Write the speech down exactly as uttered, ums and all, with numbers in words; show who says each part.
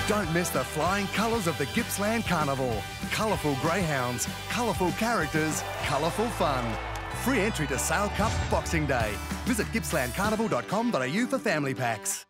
Speaker 1: Don't miss the flying colours of the Gippsland Carnival. Colourful greyhounds, colourful characters, colourful fun. Free entry to Sale Cup Boxing Day. Visit gippsland carnival dot com dot a u for family packs.